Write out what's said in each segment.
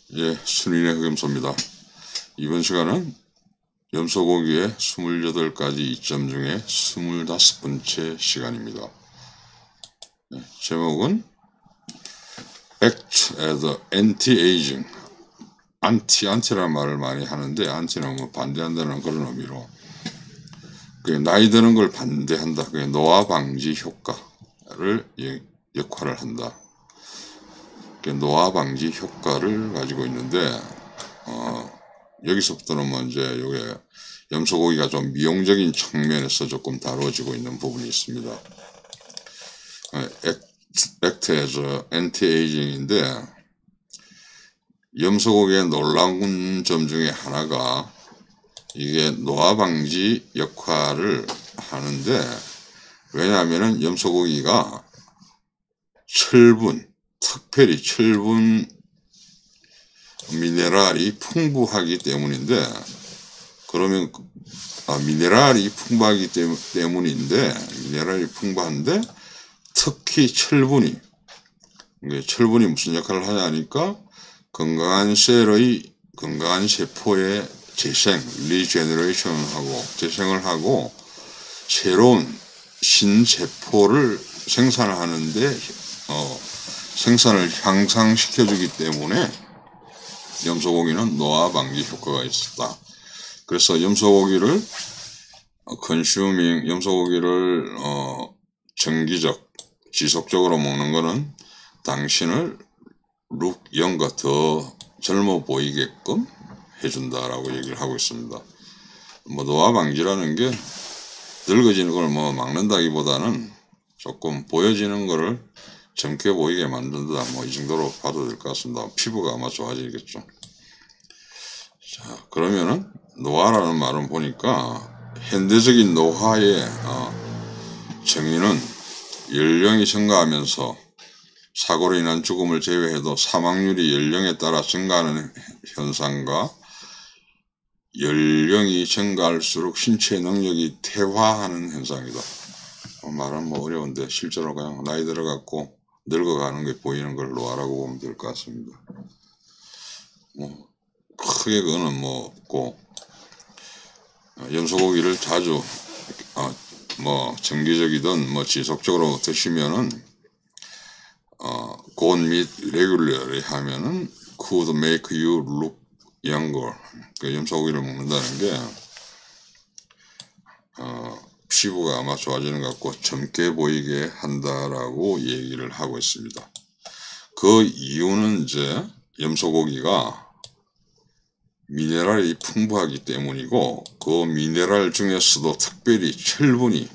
예, 순인의 흑염소입니다. 이번 시간은 염소고기의 28가지 이점 중에 25번째 시간입니다. 예, 제목은 Act as Anti-Aging. 안티라는 말을 많이 하는데, 안티는 뭐 반대한다는 그런 의미로 나이 드는 걸 반대한다. 노화 방지 효과를 역할을 한다. 노화 방지 효과를 가지고 있는데, 여기서부터는 먼저 요게 염소고기가 좀 미용적인 측면에서 조금 다뤄지고 있는 부분이 있습니다. Act as Anti-Aging인데, 염소고기의 놀라운 점 중에 하나가 이게 노화 방지 역할을 하는데, 왜냐하면 염소고기가 특별히 철분 미네랄이 풍부하기 때문인데, 그러면 미네랄이 풍부한데 특히 철분이 무슨 역할을 하냐니까 건강한 세포의 재생을 하고 새로운 신세포를 생산하는데 생산을 향상시켜주기 때문에 염소고기는 노화 방지 효과가 있었다. 그래서 염소고기를 지속적으로 먹는 거는 당신을 룩영과 더 젊어 보이게끔 해준다라고 얘기를 하고 있습니다. 노화 방지라는 게 늙어지는 걸 막는다기보다는 조금 보여지는 거를 젊게 보이게 만든다. 이 정도로 봐도 될 것 같습니다. 피부가 아마 좋아지겠죠. 자, 그러면은 노화라는 말은 보니까 현대적인 노화의 정의는 연령이 증가하면서 사고로 인한 죽음을 제외해도 사망률이 연령에 따라 증가하는 현상과 연령이 증가할수록 신체 능력이 퇴화하는 현상이다. 말은 어려운데 실제로 그냥 나이 들어갖고 늙어가는 게 보이는 걸 노화라고 보면 될 것 같습니다. 크게 그거는 없고, 염소고기를 자주 정기적이든 지속적으로 드시면은 good meat regularly 하면은 could make you look younger. 염소고기를 먹는다는 게 피부가 아마 좋아지는 것 같고 젊게 보이게 한다라고 얘기를 하고 있습니다. 그 이유는 이제 염소고기가 미네랄이 풍부하기 때문이고, 그 미네랄 중에서도 특별히 철분이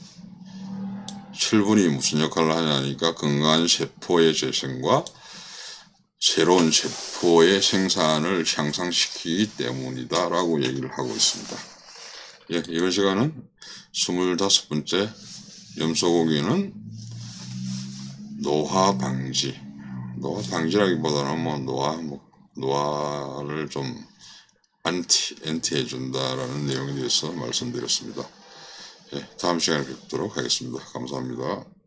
무슨 역할을 하냐니까 건강한 세포의 재생과 새로운 세포의 생산을 향상시키기 때문이다 라고 얘기를 하고 있습니다. 예, 이번 시간은 25번째 염소고기는 노화 방지라기보다는 노화를 좀 안티해 준다라는 내용에 대해서 말씀드렸습니다. 예, 다음 시간에 뵙도록 하겠습니다. 감사합니다.